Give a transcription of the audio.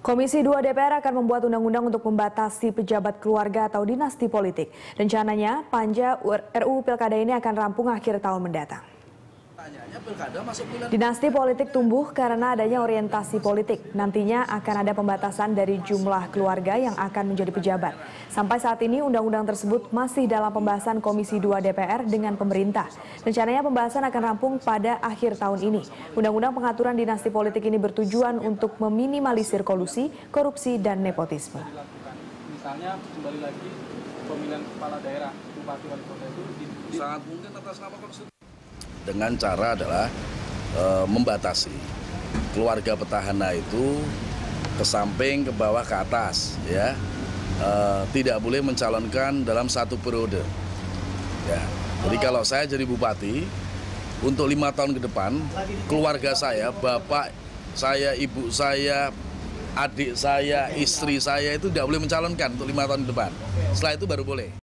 Komisi 2 DPR akan membuat undang-undang untuk membatasi pejabat keluarga atau dinasti politik. Rencananya, panja RUU Pilkada ini akan rampung akhir tahun mendatang. Dinasti politik tumbuh karena adanya orientasi politik. Nantinya akan ada pembatasan dari jumlah keluarga yang akan menjadi pejabat. Sampai saat ini undang-undang tersebut masih dalam pembahasan Komisi 2 DPR dengan pemerintah. Rencananya pembahasan akan rampung pada akhir tahun ini. Undang-undang pengaturan dinasti politik ini bertujuan untuk meminimalisir kolusi, korupsi, dan nepotisme. Misalnya kembali lagi pemilihan kepala daerah, bupati wali kota itu sangat mungkin atas nama konstitusi. Dengan cara adalah membatasi keluarga petahana itu ke samping, ke bawah, ke atas, ya, tidak boleh mencalonkan dalam satu periode. Ya. Jadi kalau saya jadi bupati, untuk 5 tahun ke depan, keluarga saya, bapak saya, ibu saya, adik saya, istri saya itu tidak boleh mencalonkan untuk 5 tahun ke depan. Setelah itu baru boleh.